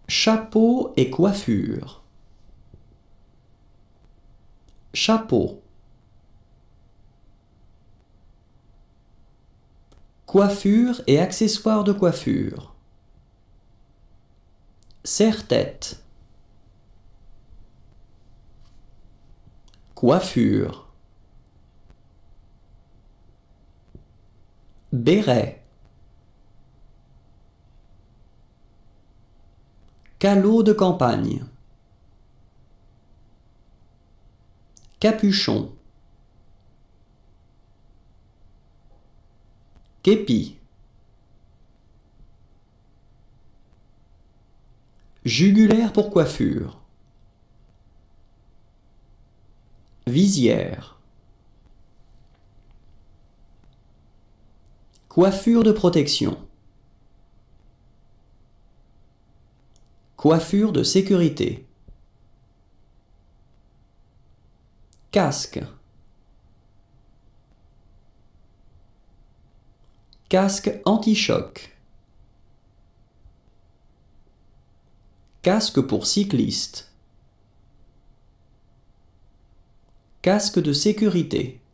Chapeau et coiffure. Chapeau. Coiffure et accessoires de coiffure. Serre-tête. Coiffure. Béret. Calot de campagne. Capuchon. Képi. Jugulaire pour coiffure. Visière. Coiffure de protection. Coiffure de sécurité. Casque. Casque anti-choc. Casque pour cycliste. Casque de sécurité.